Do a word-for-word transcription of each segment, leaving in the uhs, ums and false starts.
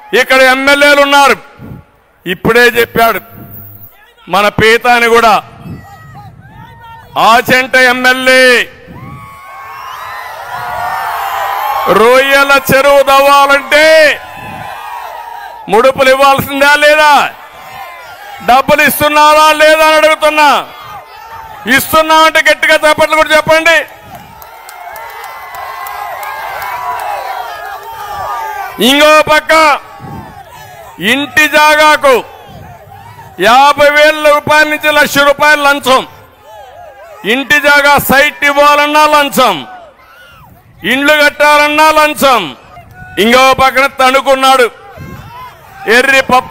ఇక్కడ ఎమ్మెల్యేలు ఉన్నారు. ఇప్పుడే చెప్పాడు మన పీతాని కూడా, ఆచంట ఎమ్మెల్యే రొయ్యల చెరువు దవ్వాలంటే ముడుపులు ఇవ్వాల్సిందా లేదా? డబ్బులు ఇస్తున్నారా లేదా అని అడుగుతున్నా. ఇస్తున్నామంటే గట్టిగా చప్పట్లు కూడా చెప్పండి. ఇంకో పక్క ఇంటి జాగాకు యాభై వేల రూపాయల నుంచి లక్ష రూపాయలు లంచం. ఇంటి జాగా సైట్ ఇవ్వాలన్నా లంచం, ఇండ్లు కట్టాలన్నా లంచం. ఇంకో పక్కన తణుకున్నాడు ఎర్రి పప్ప.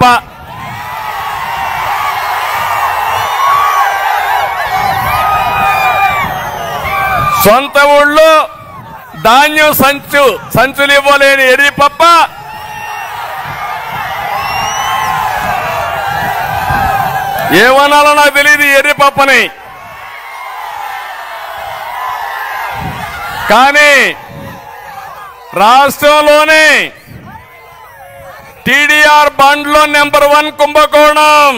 సొంత ఊళ్ళో ధాన్యం సంచు సంచులు ఇవ్వలేని ఎర్రి పప్ప ఏమనాలో నాకు తెలియదు ఎర్రి పప్పని. కానీ రాష్ట్రంలోనే టీడీఆర్ బండ్లో నెంబర్ వన్ కుంభకోణం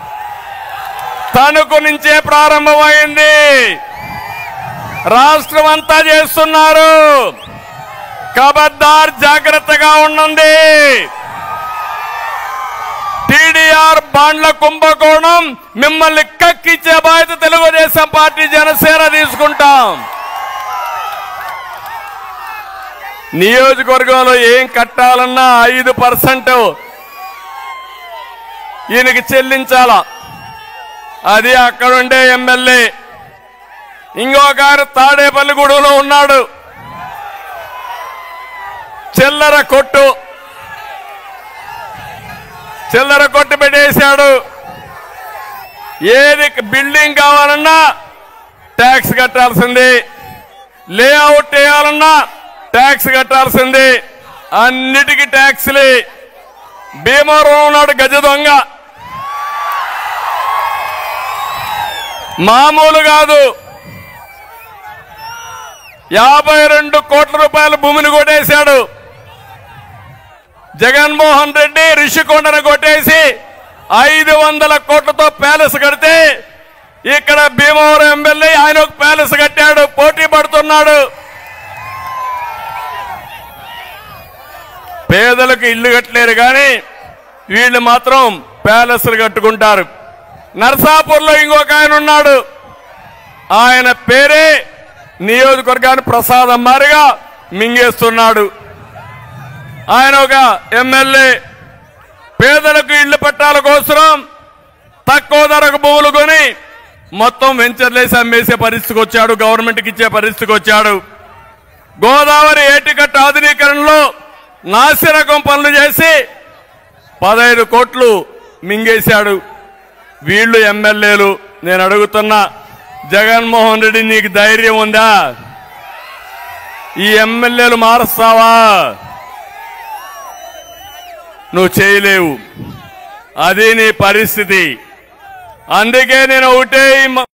తణుకు నుంచే ప్రారంభమైంది. రాష్ట్రం అంతా చేస్తున్నారు. ఖబర్దార్, జాగ్రత్తగా ఉండండి. టీడీఆర్ బాండ్ల కుంభకోణం మిమ్మల్ని కక్కిచ్చే బాధ్యత తెలుగుదేశం పార్టీ జనసేన తీసుకుంటాం. నియోజకవర్గంలో ఏం కట్టాలన్నా ఐదు పర్సెంట్ ఈయనకి చెల్లించాలా. అది అక్కడుండే ఎమ్మెల్యే. ఇంకొకరు తాడేపల్లిగూడెంలో ఉన్నాడు, చిల్లర కొట్టు చిల్లర కొట్టు పెట్టేశాడు. ఏది బిల్డింగ్ కావాలన్నా ట్యాక్స్ కట్టాల్సింది, లేఅవుట్ వేయాలన్నా ట్యాక్స్ కట్టాల్సింది, అన్నిటికీ ట్యాక్స్లే. భీమవరం ఉన్నాడు గజ దొంగ, మామూలు కాదు. యాభై రెండు కోట్ల రూపాయల భూమిని కొట్టేశాడు. జగన్మోహన్ రెడ్డి రిషికొండను కొట్టేసి ఐదు వందల కోట్లతో ప్యాలెస్ కడితే ఇక్కడ భీమవరం ఎమ్మెల్యే ఆయన ఒక ప్యాలెస్ కట్టాడు, పోటీ పడుతున్నాడు. పేదలకు ఇల్లు కట్టలేరు కానీ వీళ్ళు మాత్రం ప్యాలెస్లు కట్టుకుంటారు. నర్సాపూర్లో ఇంకొక ఆయన ఉన్నాడు, ఆయన పేరే నియోజకవర్గాన్ని ప్రసాదం మారిగా మింగేస్తున్నాడు. ఆయన ఒక ఎమ్మెల్యే. పేదలకు ఇళ్ల పట్టాల కోసం తక్కువ ధరకు భూములు కొని మొత్తం వెంచర్లేసి అమ్మేసే పరిస్థితికి వచ్చాడు, గవర్నమెంట్కి ఇచ్చే పరిస్థితికి వచ్చాడు. గోదావరి ఏటికట్ట ఆధునీకరణలో నాసిరకం పనులు చేసి పదహైదు కోట్లు మింగేశాడు. వీళ్ళు ఎమ్మెల్యేలు. నేను అడుగుతున్నా, జగన్మోహన్ రెడ్డి నీకు ధైర్యం ఉందా? ఈ ఎమ్మెల్యేలు మారుస్తావా? నువ్వు చేయలేవు, అది నీ పరిస్థితి. అందుకే నేను ఒకటే